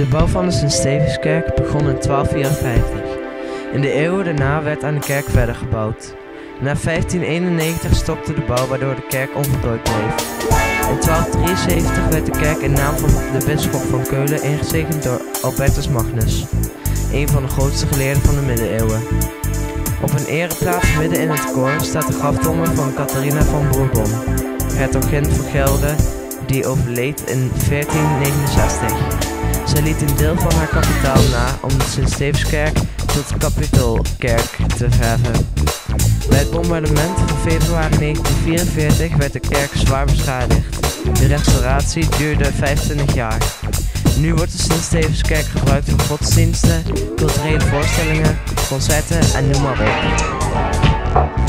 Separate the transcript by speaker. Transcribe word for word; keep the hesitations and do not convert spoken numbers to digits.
Speaker 1: De bouw van de Sint-Stevenskerk begon in twaalf vierenvijftig. In de eeuwen daarna werd aan de kerk verder gebouwd. Na vijftien eenennegentig stopte de bouw waardoor de kerk onvoltooid bleef. In twaalf drieënzeventig werd de kerk in naam van de bisschop van Keulen ingezegend door Albertus Magnus, een van de grootste geleerden van de middeleeuwen. Op een ereplaats midden in het koor staat de graftombe van Catharina van Bourbon, hertogin van Gelre, die overleed in veertien negenenzestig. Zij liet een deel van haar kapitaal na om de Sint-Stevenskerk tot kapitoolkerk te verheffen. Bij het bombardement van februari negentien vierenveertig werd de kerk zwaar beschadigd. De restauratie duurde vijfentwintig jaar. Nu wordt de Sint-Stevenskerk gebruikt voor godsdiensten, culturele voorstellingen, concerten en noem maar op.